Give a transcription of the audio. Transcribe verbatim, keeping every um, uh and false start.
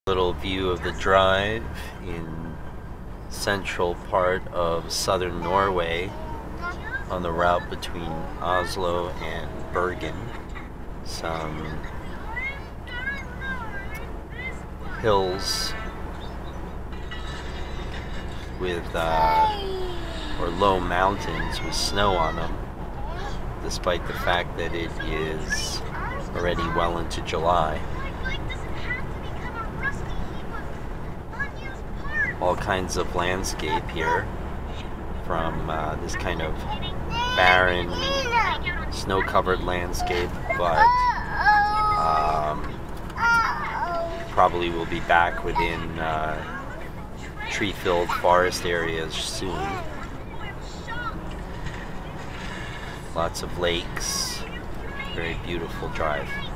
Little view of the drive in central part of southern Norway on the route between Oslo and Bergen. Some hills with uh, or low mountains with snow on them, despite the fact that it is already well into July. All kinds of landscape here, from uh, this kind of barren, snow-covered landscape, but um, probably will be back within uh, tree-filled forest areas soon. Lots of lakes, very beautiful drive.